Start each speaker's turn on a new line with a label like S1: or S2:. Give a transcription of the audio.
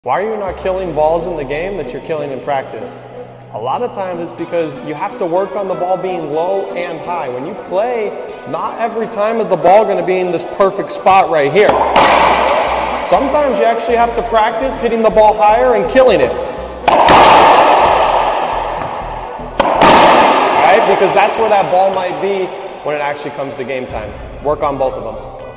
S1: Why are you not killing balls in the game that you're killing in practice? A lot of times it's because you have to work on the ball being low and high. When you play, not every time is the ball going to be in this perfect spot right here. Sometimes you actually have to practice hitting the ball higher and killing it. Right? Because that's where that ball might be when it actually comes to game time. Work on both of them.